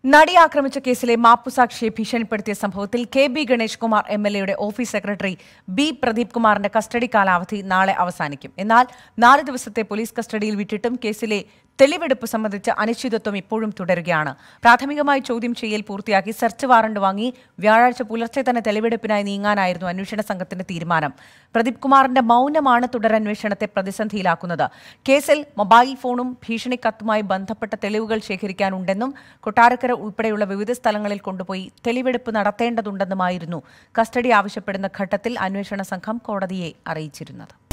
നടി ആക്രമിച്ച കേസിലെ മാപ്പുസാക്ഷിയെ ഭീഷണിപ്പെടുത്തിയ സംഭവത്തിൽ കെ.ബി. ഗണേഷ് കുമാർ എം.എൽ.എയുടെ ഓഫീസ് സെക്രട്ടറി ബി. പ്രദീപ് കുമാറിന്റെ കസ്റ്റഡി കാലാവധി നാളെ അവസാനിക്കും. എന്നാൽ 4 ദിവസത്തെ പോലീസ് കസ്റ്റഡിയിൽ വിട്ടിട്ടും കേസിലെ തെളിവെടുപ്പ് സംബന്ധിച്ച് അനിശ്ചിതത്വം ഇപ്പോഴും തുടരുകയാണ്. പ്രാഥമികമായി ചോദ്യം ചെയ്യൽ പൂർത്തിയാക്കി സെർച്ച് വാറണ്ട് വാങ്ങി വ്യാഴാഴ്ച പുലർച്ചെ തന്നെ തെളിവെടുപ്പിനായി നീങ്ങാനായിരുന്നു അന്വേഷണ സംഘത്തിന്റെ തീരുമാനം. പ്രദീപ് കുമാറിന്റെ മൗനമാണ് തുടരന്വേഷണത്തെ പ്രതിസന്ധിയിലാക്കുന്നത്. കേസിൽ മൊബൈൽ ഫോണും ഭീഷണി കത്തുമായി ബന്ധപ്പെട്ട തെളിവുകൾ ശേഖരിക്കാനുണ്ടെന്നും കൊട്ടാരക്കര ഉൾപ്പെടെയുള്ള വിവിധ സ്ഥലങ്ങളിൽ കൊണ്ടുപോയി തെളിവെടുപ്പ് നടത്തേണ്ടതുണ്ടെന്നുമായിരുന്നു കസ്റ്റഡി ആവശ്യപ്പെടുന്ന ഘട്ടത്തിൽ അന്വേഷണ സംഘം കോടതിയെ അറിയിച്ചിരുന്നത്.